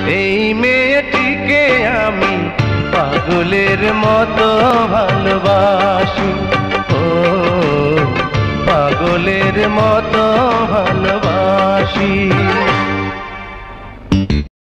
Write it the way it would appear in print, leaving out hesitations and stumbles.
এই মেয়েটিকে আমি পাগলের মতো ভালোবাসি, ও পাগলের মতো ভালোবাসি।